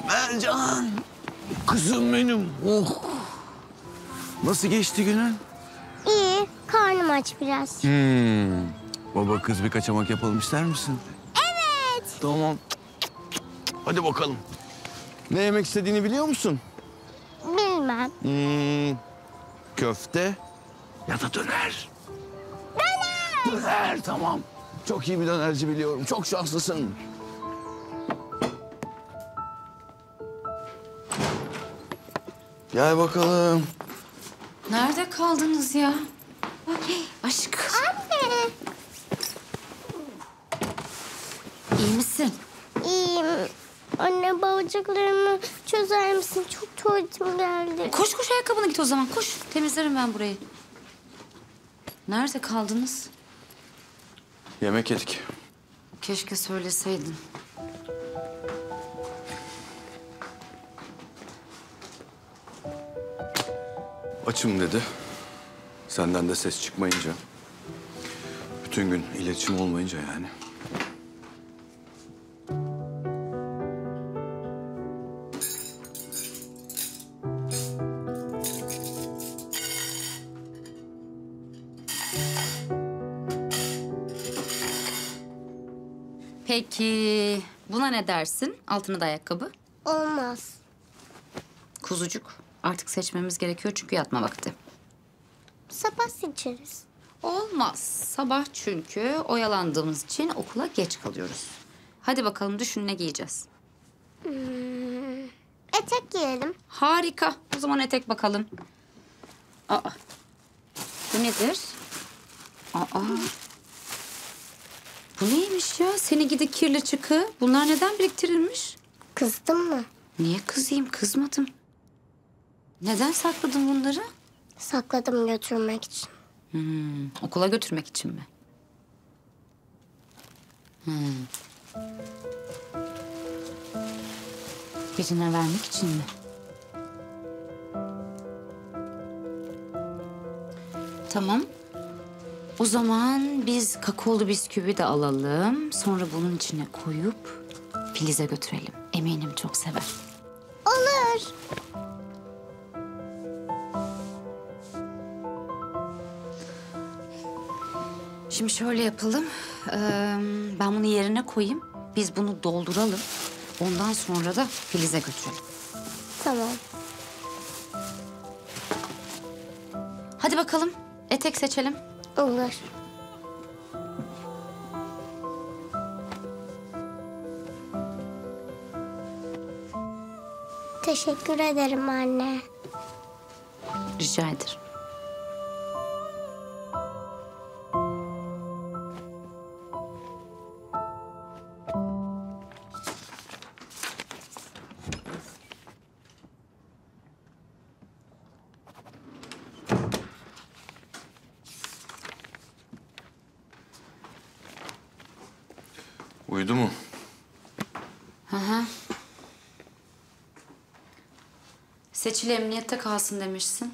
Mercan. Kızım benim. Oh. Nasıl geçti günün? İyi. Karnım aç biraz. Baba kız bir kaçamak yapalım ister misin? Evet. Tamam. Hadi bakalım. Ne yemek istediğini biliyor musun? Bilmem. Köfte ya da döner. Döner. Döner tamam. Çok iyi bir dönerci biliyorum. Çok şanslısın. Gel bakalım. Nerede kaldınız ya? Ay, aşkım. Anne. İyi misin? İyiyim. Anne bağcıklarımı çözer misin? Çok tuvaletim geldi. Koş koş ayakkabını git o zaman. Koş. Temizlerim ben burayı. Nerede kaldınız? Yemek yedik. Keşke söyleseydin. Açım dedi. Senden de ses çıkmayınca. Bütün gün iletişim olmayınca yani. Peki buna ne dersin? Altına da ayakkabı. Olmaz. Kuzucuk. Artık seçmemiz gerekiyor çünkü yatma vakti. Sabah seçeriz. Olmaz. Sabah çünkü oyalandığımız için okula geç kalıyoruz. Hadi bakalım düşün ne giyeceğiz? Etek giyelim. Harika. O zaman etek bakalım. Aa. Bu nedir? Aa. Bu neymiş ya? Seni gidi kirli çıkı. Bunlar neden biriktirilmiş? Kızdın mı? Niye kızayım? Kızmadım. Neden sakladın bunları? Sakladım götürmek için. Okula götürmek için mi? Birine vermek için mi? Tamam. O zaman biz kakaolu bisküvi de alalım. Sonra bunun içine koyup Filiz'e götürelim. Eminim çok sever. Olur. Şimdi şöyle yapalım. Ben bunu yerine koyayım. Biz bunu dolduralım. Ondan sonra da Filiz'e götürelim. Tamam. Hadi bakalım. Etek seçelim. Olur. Teşekkür ederim anne. Rica ederim. Uyudu mu? Hı hı. Seçil emniyette kalsın demişsin.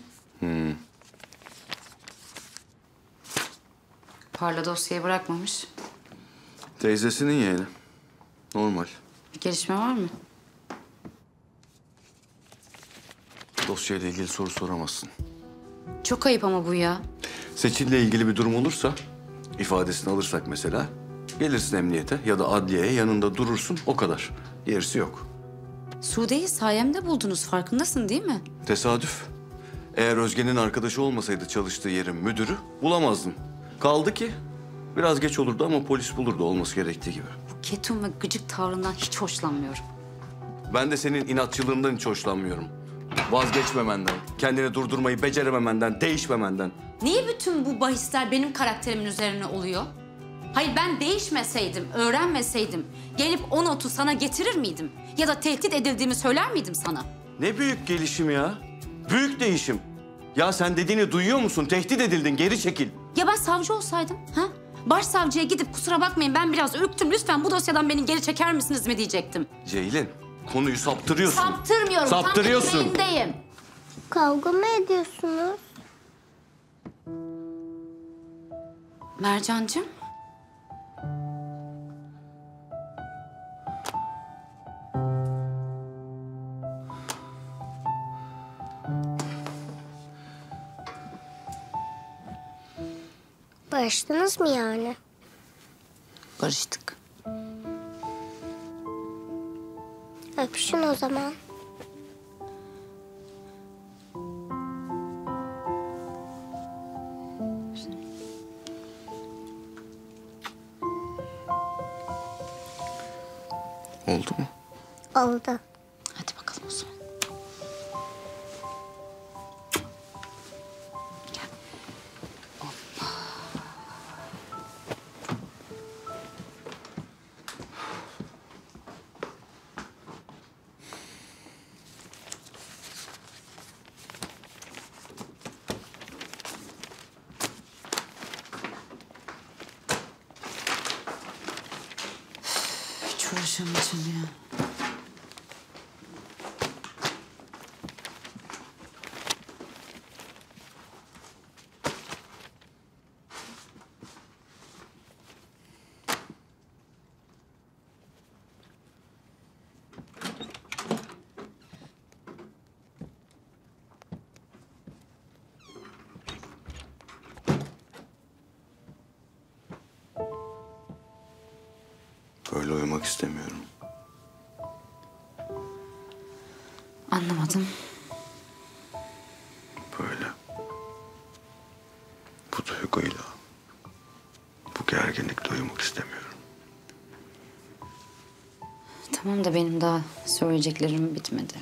Parla dosyayı bırakmamış. Teyzesinin yeğeni. Normal. Bir gelişme var mı? Dosyayla ilgili soru soramazsın. Çok ayıp ama bu ya. Seçil'le ilgili bir durum olursa, ifadesini alırsak mesela, gelirsin emniyete ya da adliyeye yanında durursun, o kadar. Gerisi yok. Sude'yi sayemde buldunuz, farkındasın değil mi? Tesadüf. Eğer Özge'nin arkadaşı olmasaydı çalıştığı yerin müdürü, bulamazdın. Kaldı ki biraz geç olurdu ama polis bulurdu olması gerektiği gibi. Bu ketum ve gıcık tavrından hiç hoşlanmıyorum. Ben de senin inatçılığından hiç hoşlanmıyorum. Vazgeçmemenden, kendini durdurmayı becerememenden, değişmemenden. Niye bütün bu bahisler benim karakterimin üzerine oluyor? Hayır, ben değişmeseydim, öğrenmeseydim gelip o notu sana getirir miydim? Ya da tehdit edildiğimi söyler miydim sana? Ne büyük gelişim ya. Büyük değişim. Ya sen dediğini duyuyor musun? Tehdit edildin, geri çekil. Ya ben savcı olsaydım, ha? Başsavcıya gidip kusura bakmayın ben biraz ürktüm, lütfen bu dosyadan beni geri çeker misiniz mi diyecektim. Ceylin, konuyu saptırıyorsun. Saptırmıyorum, Saptırıyorsun. tam ekmeğindeyim. Kavga mı ediyorsunuz? Mercancığım. Barıştınız mı yani? Barıştık. Öpüşün o zaman. Oldu mu? Oldu. Hadi bakalım o zaman. Gel. Hiç uğraşamayacağım ya. Böyle uyumak istemiyorum. Anlamadım. Böyle. Bu duyguyla, bu gerginlikle uyumak istemiyorum. Tamam da benim daha söyleyeceklerim bitmedi.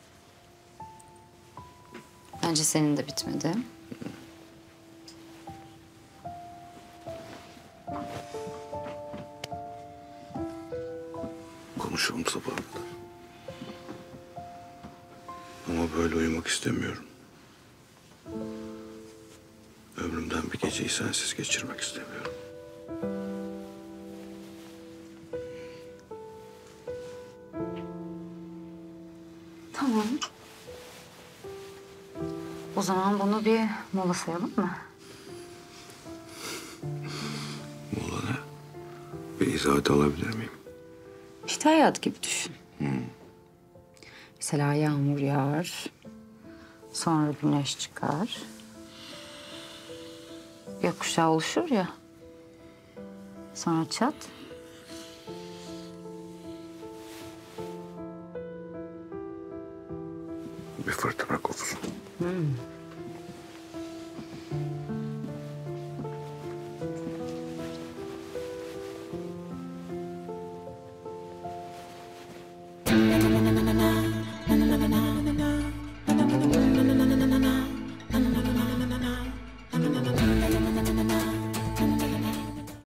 Bence senin de bitmedi. Konuşalım sabaha kadar. Ama böyle uyumak istemiyorum. Ömrümden bir geceyi sensiz geçirmek istemiyorum. Tamam. O zaman bunu bir mola sayalım mı? Mola ne? Bir izahat alabilir miyim? İşte hayat gibi düşün. Mesela yağmur yağar. Sonra güneş çıkar. Gökkuşağı oluşur ya. Sonra çat. Bir fırtına kopsun.